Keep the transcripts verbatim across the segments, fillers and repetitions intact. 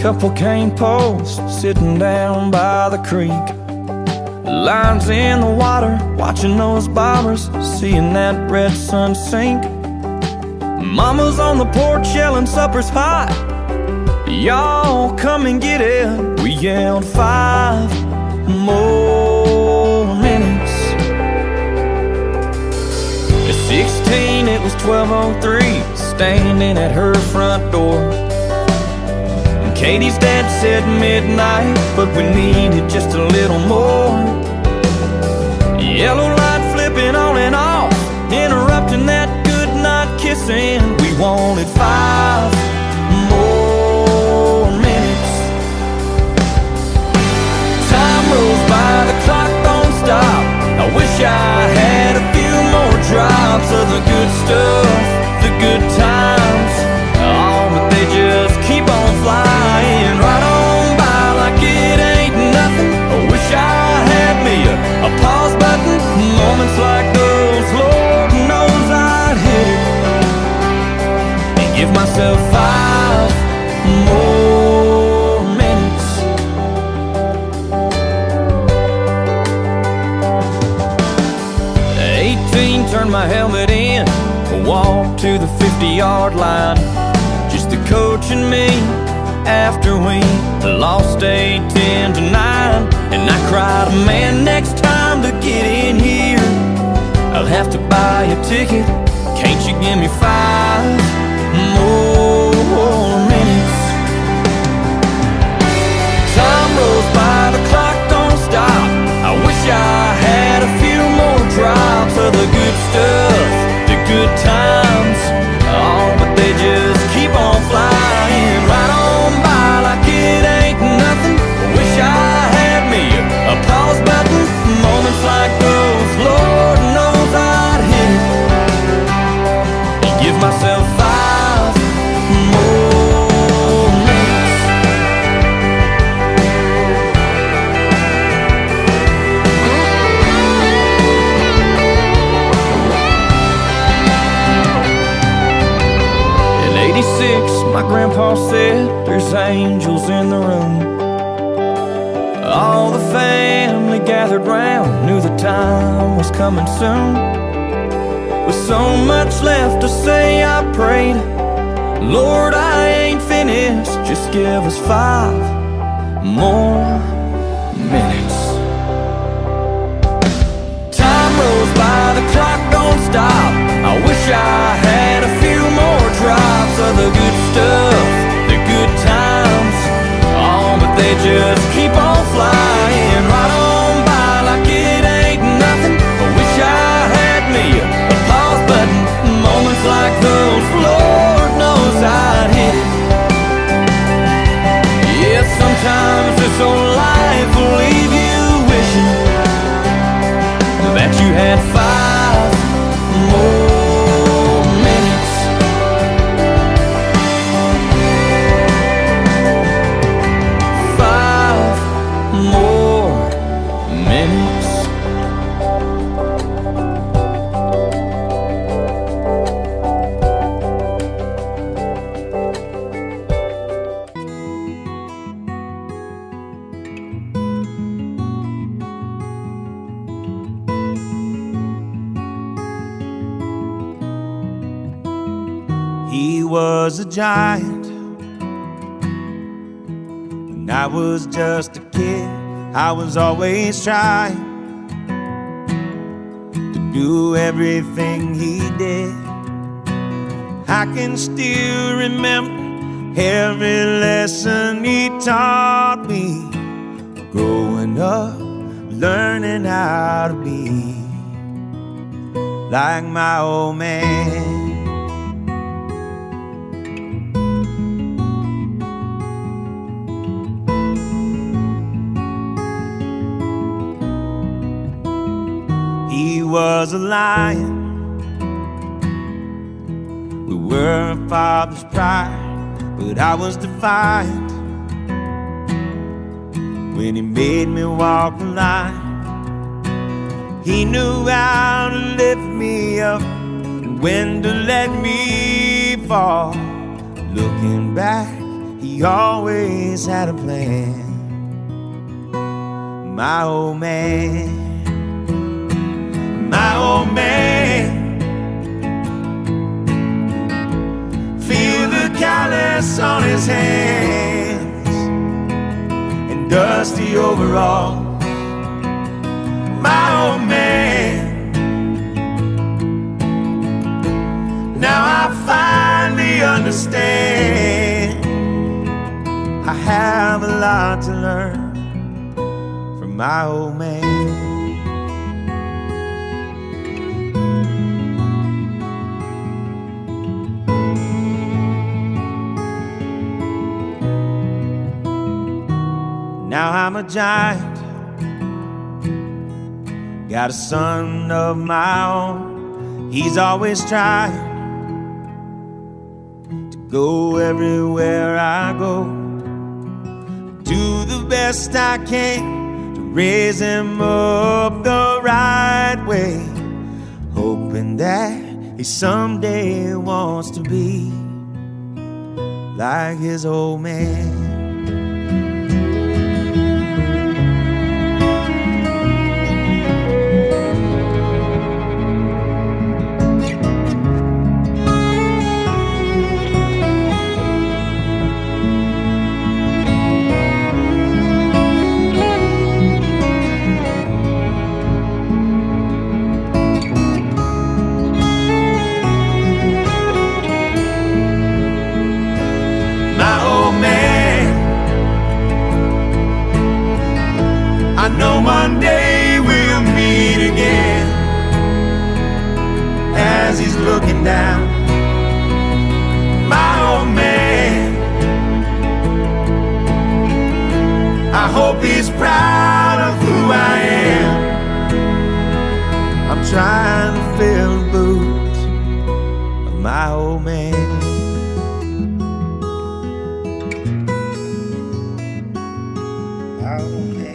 Couple cane posts sitting down by the creek, lines in the water, watching those bobbers, seeing that red sun sink. Mama's on the porch yelling supper's hot, y'all come and get it. We yelled five more minutes. At sixteen it was twelve oh three, standing at her front door. Katie's dad said midnight, but we needed just a little more. Yellow light flipping on and off, interrupting that good night kissing. We wanted five more minutes. Time rolls by, the clock don't stop. I wish I had a few more drops of the good stuff, the good times. Oh, but they just keep on flying right on by like it ain't nothing. I wish I had me a, a pause button. Moments like those, Lord knows I'd hit it and give myself five more minutes. eighteen, turned my helmet in, walked to the fifty-yard line. Just the coach and me after we lost eight ten to nine. And I cried, man, next time to get in here I'll have to buy a ticket. Can't you give me five more minutes? Time rolls by, the clock don't stop. I wish I had a few more drops of the good stuff, the good times. Oh, but they just keep on flying right on by like it ain't nothing. I wish I had me a, a pause button. Moments like those, Lord knows I'd hit it and give myself five more minutes. In eighty-six, my grandpa said there's angels in the room. All the family gathered round, knew the time was coming soon. With so much left to say, I prayed, Lord, I ain't finished, just give us five more minutes. Time rolls by, the clock don't stop. I wish I had a few more drops of the good stuff, the good times. Oh, but they just keep on flying right on by like it ain't nothing. I wish I had me a pause button. Moments like those, Lord knows I'd hit it. Yeah, sometimes this old life will leave you wishing that you had five more minutes. Five more minutes. He was a giant when I was just a kid. I was always trying to do everything he did. I can still remember every lesson he taught me. Growing up, learning how to be like my old man. He was a lion. We were a father's pride, but I was defiant when he made me walk the line. He knew how to lift me up and when to let me fall. Looking back, he always had a plan. My old man, my old man, feel the callus on his hands and dusty overalls. My old man, now I finally understand. I have a lot to learn from my old man. Now I'm a giant, got a son of my own. He's always trying to go everywhere I go. Do the best I can to raise him up the right way, hoping that he someday wants to be like his old man. I know one day we'll meet again. As he's looking down, my old man, I hope he's proud of who I am. I'm trying to fill the boots of my old man. My old man.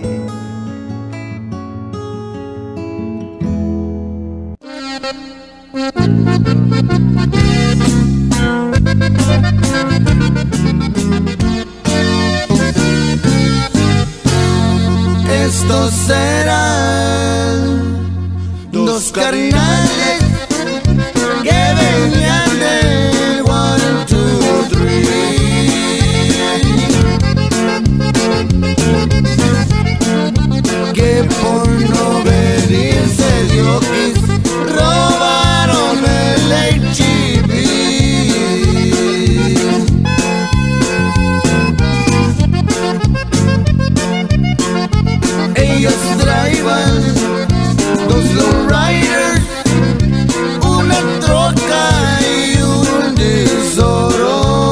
Estos serán dos carnales que venían de one, two, three, que por no venirse diokis robaron el H I V. Ellos traían dos lowriders, una troca y un tesoro.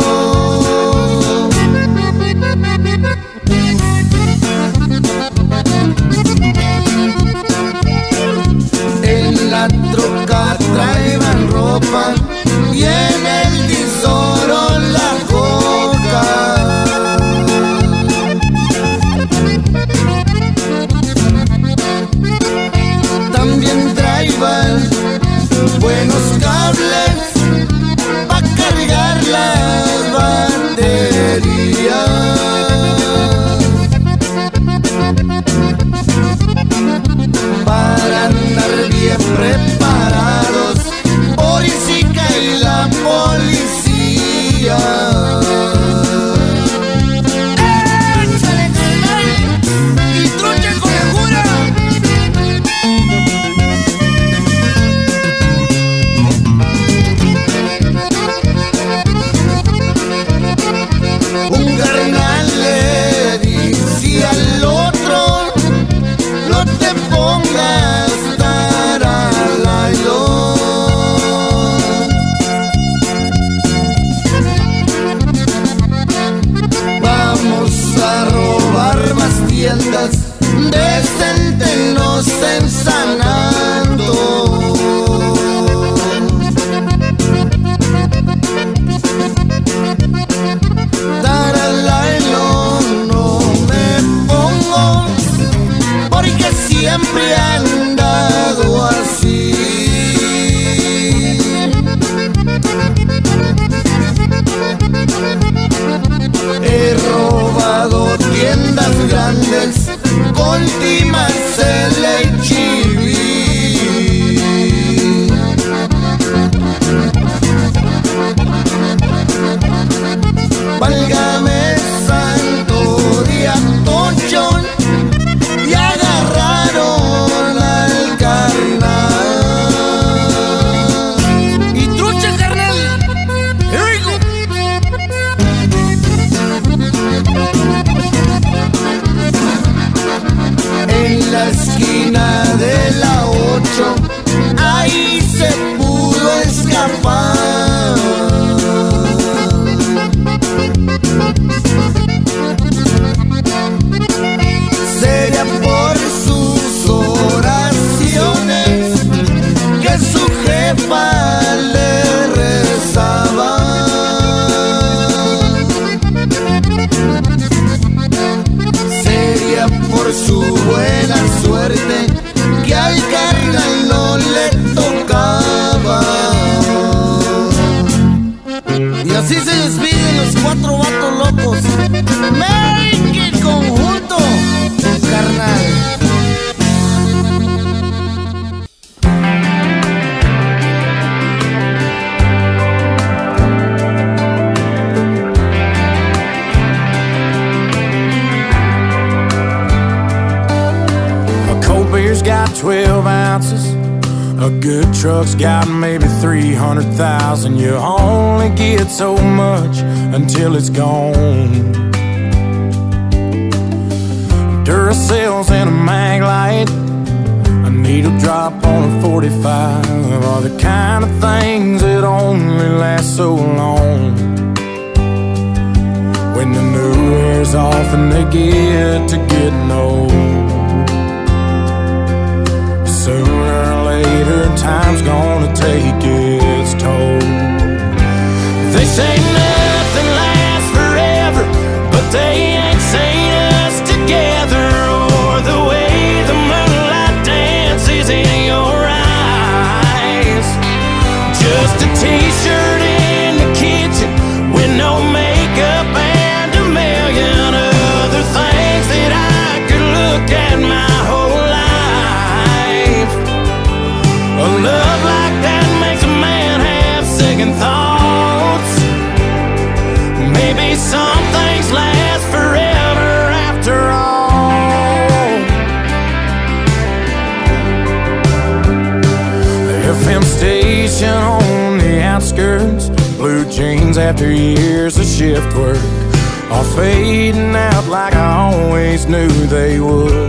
En la troca traían ropa y en el tesoro la coca. También traían buenos cables para cargar las baterías. Para andar bien preparados, policía y la policía. ¡Échale, carnal! ¡Y trucha con la jura! Un carnal le dice al otro: no te pongas taralayo. Vamos a robar más tiendas, decéntenos ensanando. Taralayo no me pongo, porque siempre he andado así. grandes con Timas el H I V. Válgame santo día, Tonchón, y agarraron al carnal. Y trucha, carnal, here we go. En la esquina de la ocho, ahí se pudo escapar. Sería por sus oraciones que su jefa le rezaba. Sería por su buena suerte que al carnal no le tocaba. Y así se despiden los cuatro vatos locos. ¡Make it conjunto, carnal! A cold beer's got twelve ounces. A good truck's got maybe three hundred thousand. You only get so much until it's gone. Duracell's in a mag light, a needle drop on a forty-five are the kind of things that only last so long. When the new wears off and they get to getting old, sooner or later time's gonna take its toll. They say nothing lasts forever, but they ain't seen us together, or the way the moonlight dances in your eyes. Just a t-shirt in the kitchen with no makeup and a million other things that I could look at my whole life. A love like that makes a man have second thoughts. Maybe some things last forever after all. The F M station on the outskirts, blue jeans after years of shift work, all fading out like I always knew they would.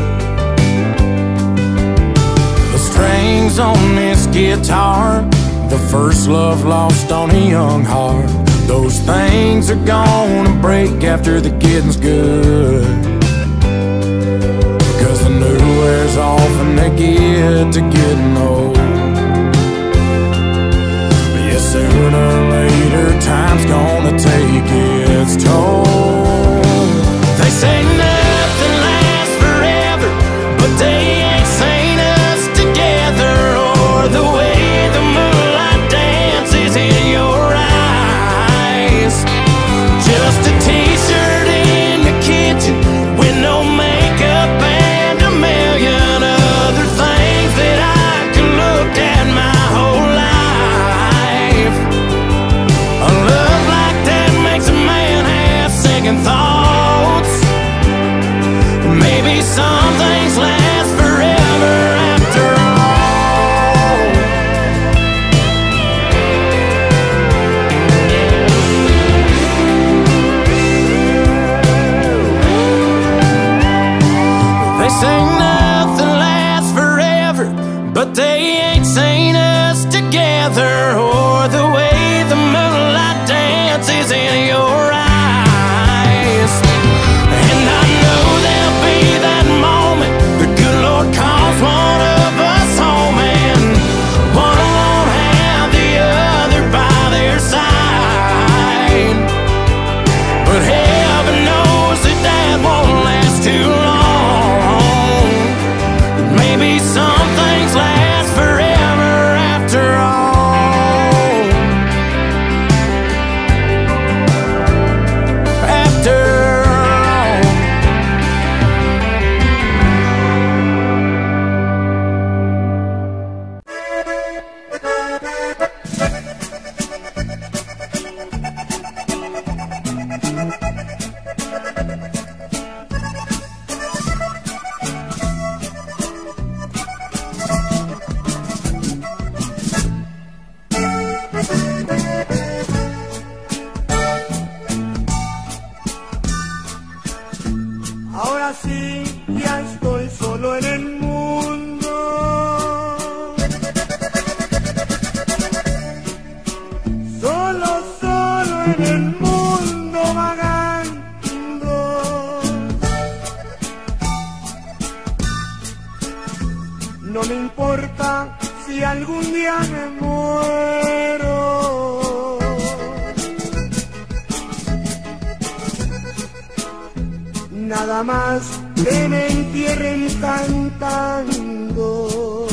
The strings on this guitar, the first love lost on a young heart, those things are gonna break after the getting's good. Cause the new wears off and they get to getting old. But yeah, sooner or later time's gonna take its toll. They say nothing lasts forever, but they ain't seen us together, or the way the moonlight dances in your eyes. Just a t-shirt in the kitchen with no makeup and a million other things that I can look at my whole life. A love like that makes a man have second thoughts. Maybe some things last forever after all. They say nothing lasts forever, but they ain't seen us together, or the way the moonlight dances in your eyes. And I know there'll be that moment the good Lord calls one of us home, and one won't have the other by their side. But heaven knows that that won't last too long. ahora sí ya estoy solo en el mundo. Solo, solo en el mundo vagando. No me importa si algún día me muero. Nada más que me entierren cantando.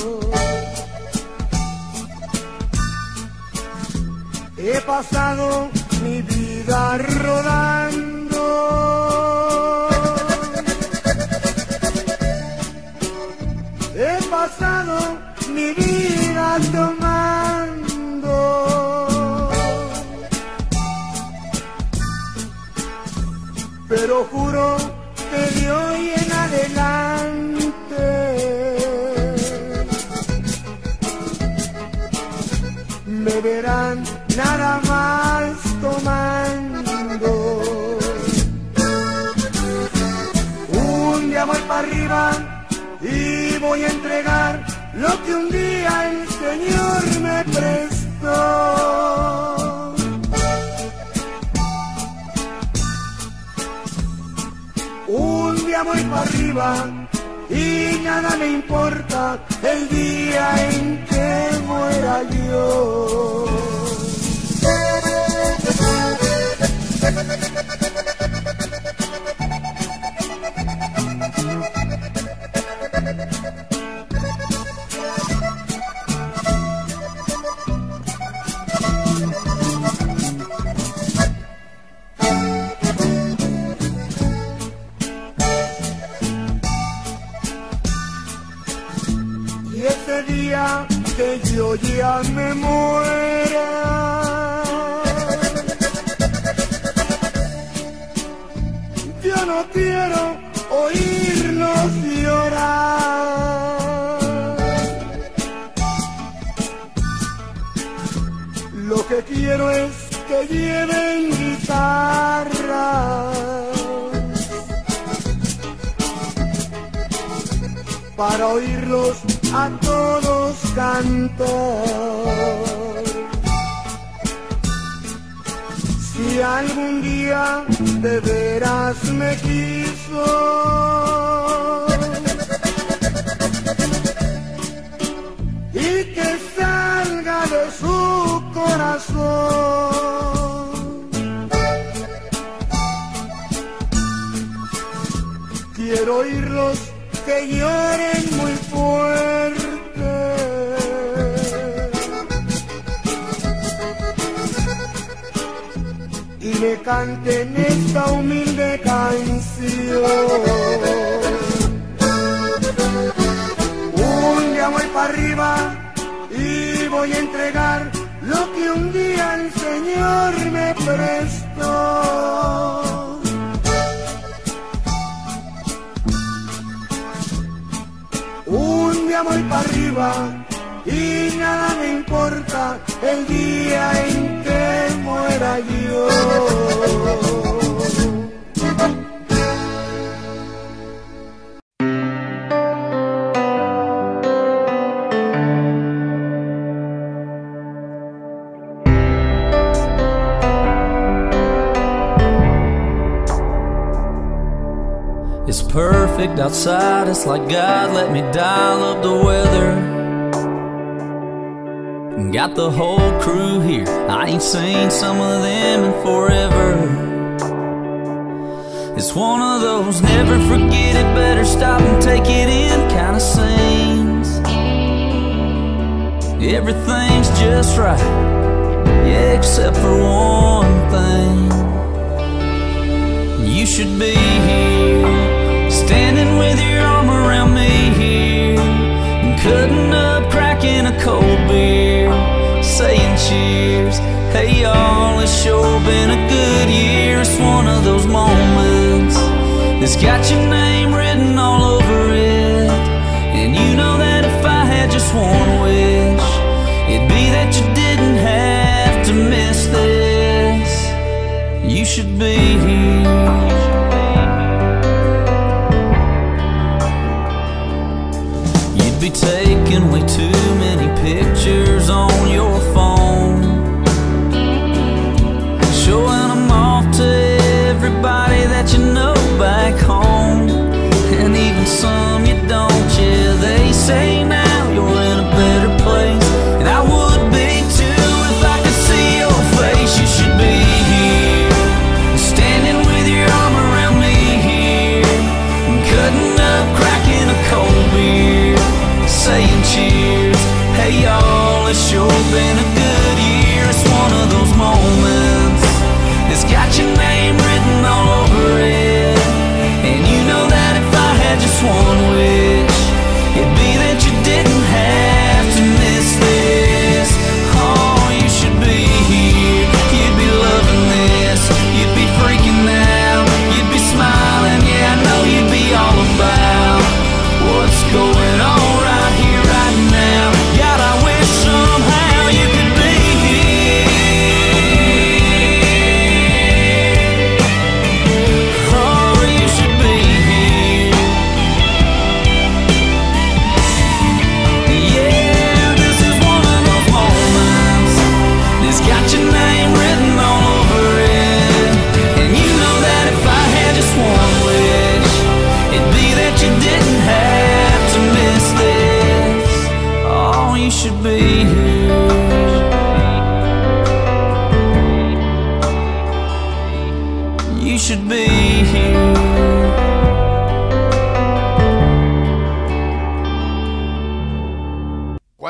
He pasado mi vida rodando. He pasado mi vida tomando. Pero juro que de hoy en adelante me verán nada más tomando. Un día voy para arriba y voy a entregar lo que un día el Señor me prestó. Un día voy para arriba y nada me importa el día en que muera yo. Que yo ya me muera, yo no quiero oírlos llorar. Lo que quiero es que lleven guitarras para oírlos a todos cantar. Si algún día de veras me quiso, y que salga de su corazón, quiero oírlos que lloren muy fuerte y me canten esta humilde canción. Un día voy para arriba y voy a entregar lo que un día el Señor me prestó. Un día voy para arriba y nada me importa el día en que muera yo. It's perfect outside, it's like God let me dial up the weather. Got the whole crew here, I ain't seen some of them in forever. It's one of those never forget it, better stop and take it in kind of scenes. Everything's just right, yeah, except for one thing. You should be here, standing with your arm around me here, cutting up, cracking a cold beer, saying cheers. Hey y'all, it's sure been a good year. It's one of those moments that's got your name written all over it. And you know that if I had just one wish, it'd be that you didn't have to miss this. You should be here.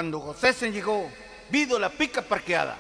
Cuando José se llegó, vido la pica parqueada.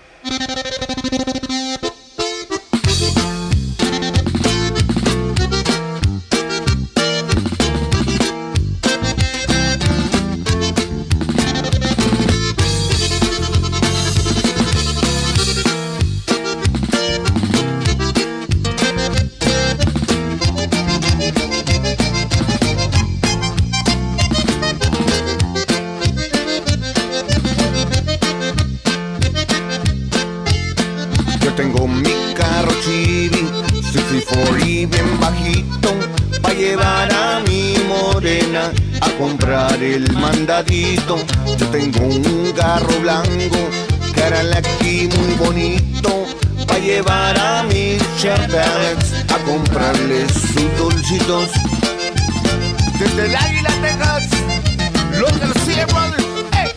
Tengo mi carro Chevy sesenta y cuatro y bien bajito, pa' llevar a mi morena a comprar el mandadito. Yo tengo un carro blanco, Cadillac muy bonito, pa' llevar a mis chavales a comprarles sus dulcitos. Desde el Águila, Texas, los García Brothers.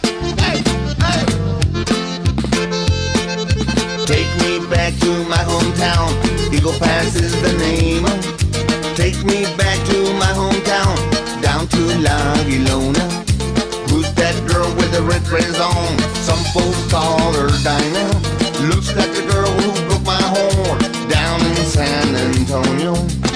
Take me back to my hometown, Eagle Pass is the name. Take me back to my hometown, down to La Aguilona. Who's that girl with the red dress on? Some folks call her Dinah. Looks like the girl who broke my horn down in San Antonio.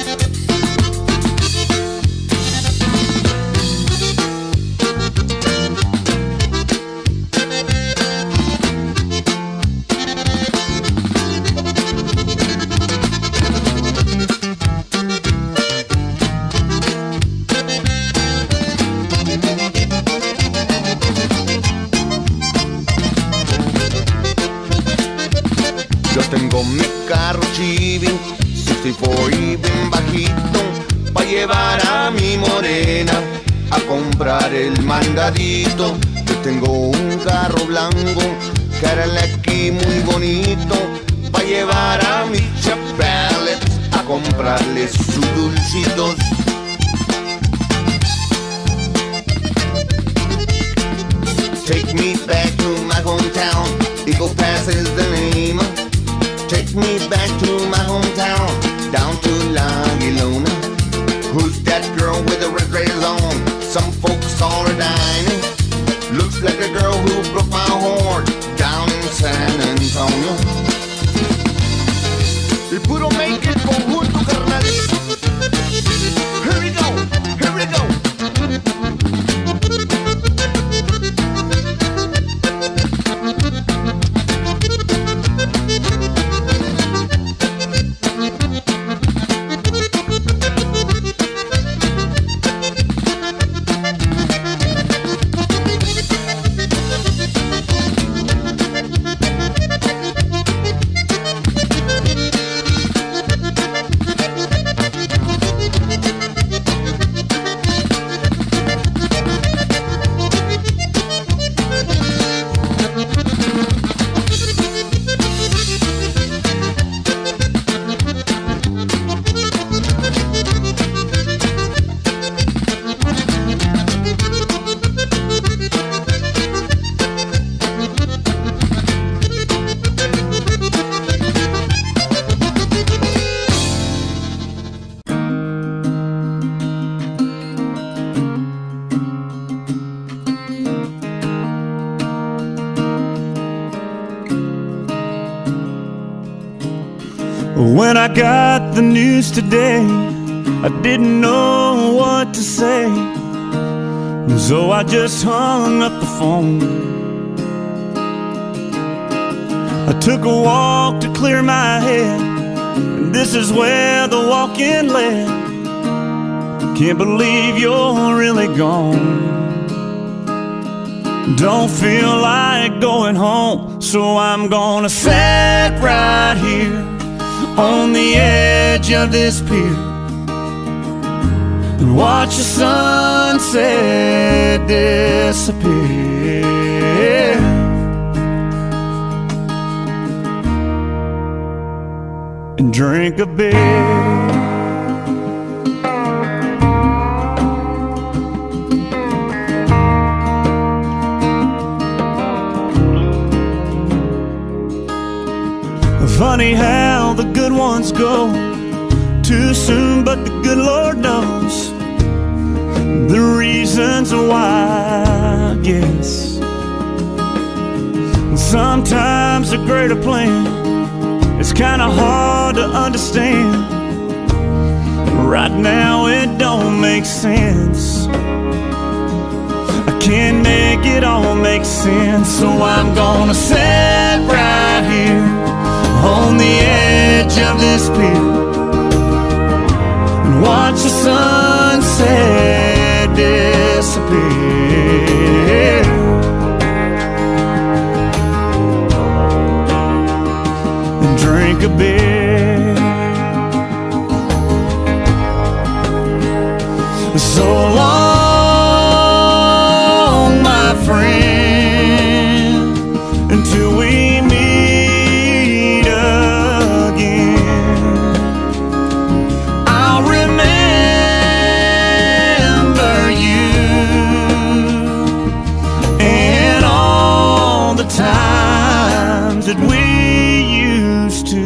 Tengo mi carro Chevy sesenta y cuatro y bien bajito, pa' llevar a mi morena a comprar el mandadito. Yo tengo un carro blanco, Cadillac muy bonito, pa' llevar a mis chavales a comprarles sus dulcitos. Take me back to my hometown, Eagle Pass is the name. Take me back to my hometown, down to La Aguilona. Who's that girl with the red dress on? Some folks call her Dinah. Looks like a girl who broke my horn down in San Antonio. El puro make it conjunto, carnales. Here we go, here we go. When I got the news today, I didn't know what to say, so I just hung up the phone. I took a walk to clear my head, and this is where the walk-in led. Can't believe you're really gone. Don't feel like going home, so I'm gonna sit right here on the edge of this pier and watch the sunset disappear. And drink a beer. Funny how the good ones go too soon, but the good Lord knows the reasons why, I guess. Sometimes a greater plan is kinda hard to understand. Right now it don't make sense. I can't make it all make sense. So I'm gonna sit right here on the edge of this pier and watch the sunset disappear. And drink a beer. So long, my friend, until we meet again. I'll remember you and all the times that we used to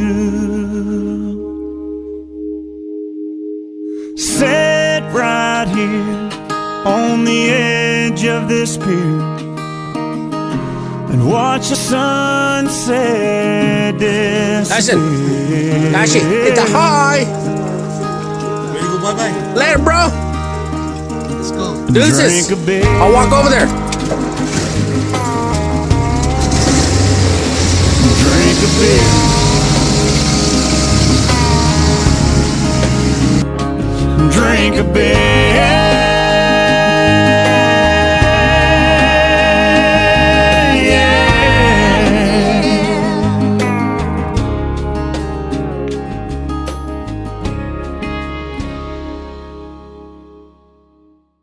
sit right here on the edge of this pier and watch the sunset disappear. Nashi, hit the high. Ready to go bye-bye? Later, bro. Let's go. Deuces. Drink a beer. I'll walk over there. Drink a beer. Drink a beer.